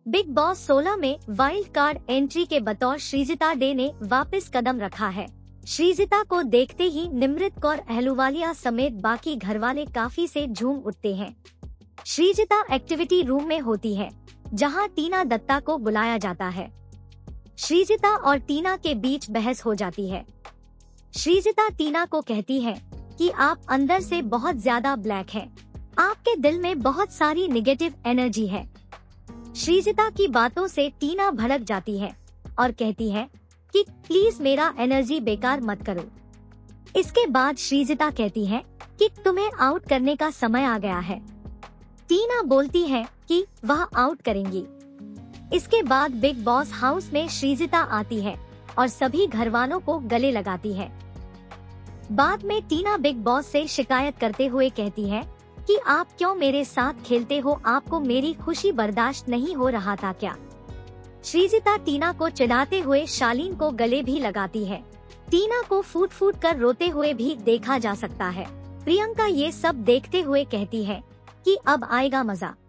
Big boss 16 में wild card entry के बतौर श्रीजिता डे ने वापस कदम रखा है। श्रीजिता को देखते ही निमृत कौर अहलूवालिया समेत बाकी घरवाले काफी से झूम उठते हैं। श्रीजिता एक्टिविटी रूम में होती है, जहां टीना दत्ता को बुलाया जाता है। श्रीजिता और टीना के बीच बहस हो जाती है। श्रीजिता टीना को कहती है कि आप अंदर से बहुत ज्यादा ब्लैक हैं। आपके दिल में बहुत सारी नेगेटिव एनर्जी है। श्रीजिता की बातों से टीना भड़क जाती है और कहती है कि प्लीज मेरा एनर्जी बेकार मत करो। इसके बाद श्रीजिता कहती है कि तुम्हें आउट करने का समय आ गया है। टीना बोलती है कि वह आउट करेंगी। इसके बाद बिग बॉस हाउस में श्रीजिता आती है और सभी घरवालों को गले लगाती है। बाद में टीना बिग बॉस से शिकायत करते हुए कहती है कि आप क्यों मेरे साथ खेलते हो, आपको मेरी खुशी बर्दाश्त नहीं हो रहा था क्या। श्रीजिता टीना को चिढ़ाते हुए शालीन को गले भी लगाती है। टीना को फूट फूट कर रोते हुए भी देखा जा सकता है। प्रियंका ये सब देखते हुए कहती है कि अब आएगा मजा।